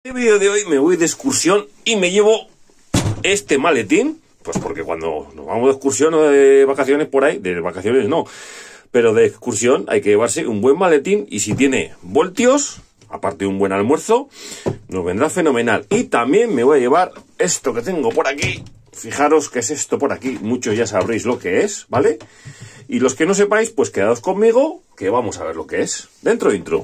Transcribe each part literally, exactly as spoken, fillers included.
En el vídeo de hoy me voy de excursión y me llevo este maletín, pues porque cuando nos vamos de excursión o de vacaciones por ahí, de vacaciones no, pero de excursión hay que llevarse un buen maletín y si tiene voltios, aparte de un buen almuerzo, nos vendrá fenomenal. Y también me voy a llevar esto que tengo por aquí, fijaros qué es esto por aquí, muchos ya sabréis lo que es, ¿vale? Y los que no sepáis, pues quedaos conmigo, que vamos a ver lo que es. Dentro intro.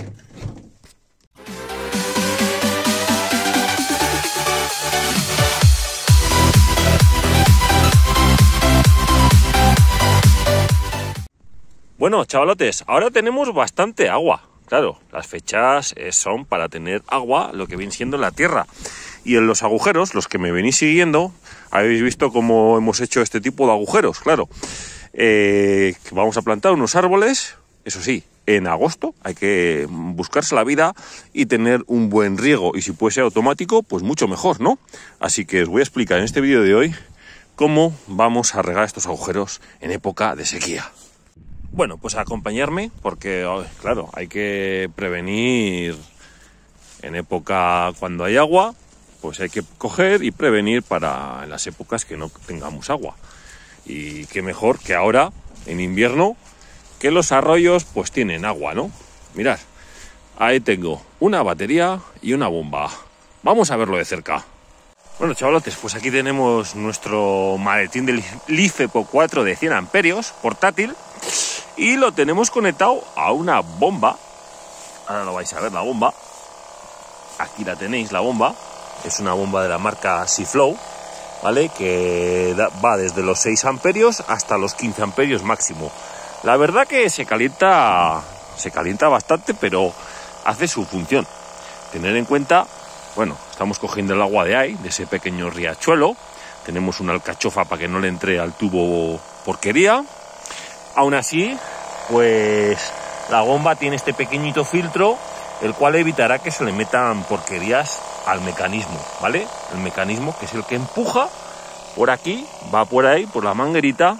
Bueno, chavalotes, ahora tenemos bastante agua. Claro, las fechas eh, son para tener agua, lo que viene siendo la tierra. Y en los agujeros, los que me venís siguiendo, habéis visto cómo hemos hecho este tipo de agujeros, claro. Eh, vamos a plantar unos árboles, eso sí, en agosto hay que buscarse la vida y tener un buen riego. Y si puede ser automático, pues mucho mejor, ¿no? Así que os voy a explicar en este vídeo de hoy cómo vamos a regar estos agujeros en época de sequía. Bueno, pues a acompañarme porque, claro, hay que prevenir en época cuando hay agua, pues hay que coger y prevenir para en las épocas que no tengamos agua. Y qué mejor que ahora, en invierno, que los arroyos pues tienen agua, ¿no? Mirad, ahí tengo una batería y una bomba. Vamos a verlo de cerca. Bueno, chavalotes, pues aquí tenemos nuestro maletín del LiFePO cuatro de cien amperios, portátil. Y lo tenemos conectado a una bomba. Ahora lo vais a ver, la bomba. Aquí la tenéis, la bomba. Es una bomba de la marca Seaflow, ¿vale? Que da, va desde los seis amperios hasta los quince amperios máximo. La verdad que se calienta, se calienta bastante, pero hace su función. Tener en cuenta, bueno, estamos cogiendo el agua de ahí, de ese pequeño riachuelo. Tenemos una alcachofa para que no le entre al tubo porquería. Aún así, pues la bomba tiene este pequeñito filtro, el cual evitará que se le metan porquerías al mecanismo, ¿vale? El mecanismo que es el que empuja por aquí, va por ahí, por la manguerita,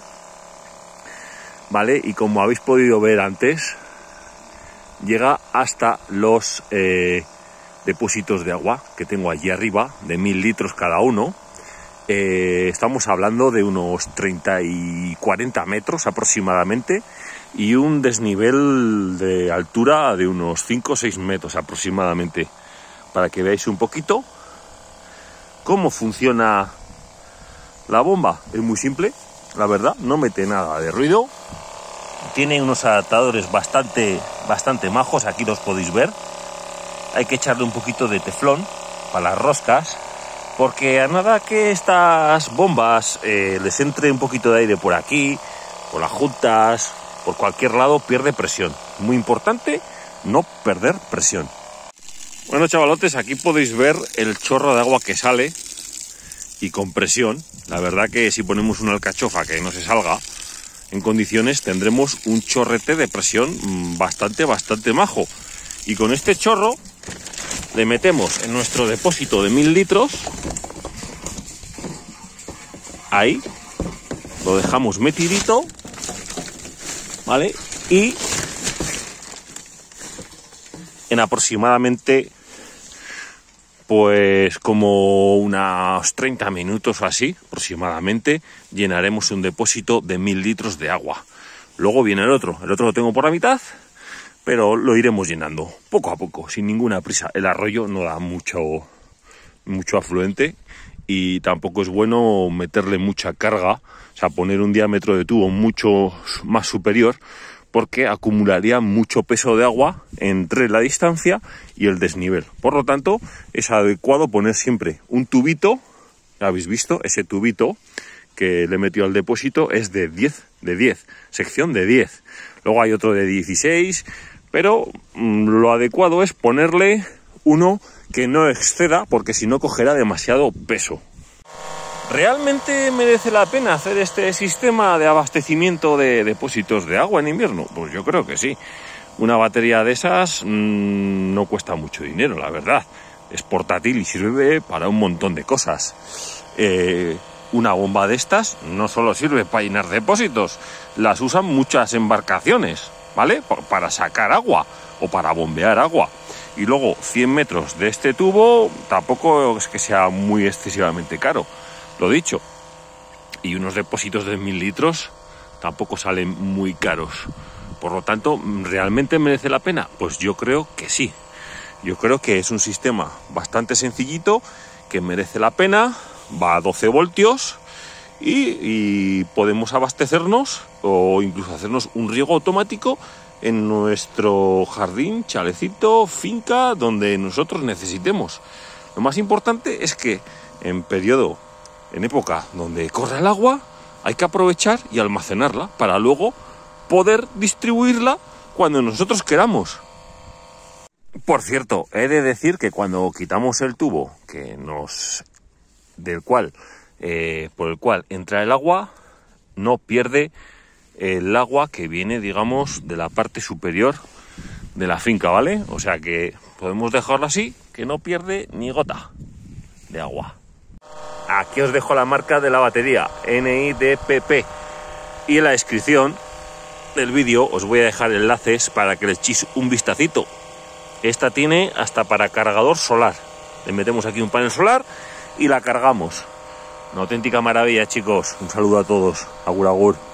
¿vale? Y como habéis podido ver antes, llega hasta los eh, depósitos de agua que tengo allí arriba, de mil litros cada uno. Eh, estamos hablando de unos treinta y cuarenta metros aproximadamente y un desnivel de altura de unos cinco o seis metros aproximadamente, para que veáis un poquito cómo funciona la bomba. Es muy simple, la verdad, no mete nada de ruido, tiene unos adaptadores bastante, bastante majos, aquí los podéis ver. Hay que echarle un poquito de teflón para las roscas, porque a nada que estas bombas eh, les entre un poquito de aire por aquí, por las juntas, por cualquier lado, pierde presión. Muy importante no perder presión. Bueno, chavalotes, aquí podéis ver el chorro de agua que sale y con presión. La verdad que si ponemos una alcachofa que no se salga en condiciones, tendremos un chorrete de presión bastante, bastante majo. Y con este chorro le metemos en nuestro depósito de mil litros, ahí, lo dejamos metidito, ¿vale? Y en aproximadamente, pues como unos treinta minutos o así, aproximadamente, llenaremos un depósito de mil litros de agua. Luego viene el otro, el otro lo tengo por la mitad, pero lo iremos llenando poco a poco, sin ninguna prisa. El arroyo no da mucho, mucho afluente y tampoco es bueno meterle mucha carga, o sea, poner un diámetro de tubo mucho más superior, porque acumularía mucho peso de agua entre la distancia y el desnivel. Por lo tanto, es adecuado poner siempre un tubito, ya habéis visto, ese tubito que le metió al depósito es de diez, de diez, sección de diez. Luego hay otro de dieciséis, pero mmm, lo adecuado es ponerle uno que no exceda, porque si no cogerá demasiado peso. ¿Realmente merece la pena hacer este sistema de abastecimiento de depósitos de agua en invierno? Pues yo creo que sí. Una batería de esas mmm, no cuesta mucho dinero, la verdad. Es portátil y sirve para un montón de cosas. Eh, una bomba de estas no solo sirve para llenar depósitos, las usan muchas embarcaciones, ¿vale? Para sacar agua o para bombear agua. Y luego cien metros de este tubo tampoco es que sea muy excesivamente caro, lo dicho. Y unos depósitos de mil litros tampoco salen muy caros. Por lo tanto, ¿realmente merece la pena? Pues yo creo que sí. Yo creo que es un sistema bastante sencillito, que merece la pena, va a doce voltios y, y podemos abastecernos o incluso hacernos un riego automático en nuestro jardín, chalecito, finca, donde nosotros necesitemos. Lo más importante es que en periodo, en época donde corre el agua, hay que aprovechar y almacenarla para luego poder distribuirla cuando nosotros queramos. Por cierto, he de decir que cuando quitamos el tubo que nos, del cual, eh, por el cual entra el agua, no pierde el agua que viene, digamos, de la parte superior de la finca, ¿vale? O sea que podemos dejarlo así, que no pierde ni gota de agua. Aquí os dejo la marca de la batería, N I D P P, y en la descripción del vídeo os voy a dejar enlaces para que le echéis un vistacito. Esta tiene hasta para cargador solar. Le metemos aquí un panel solar y la cargamos. Una auténtica maravilla, chicos. Un saludo a todos. Agur, agur.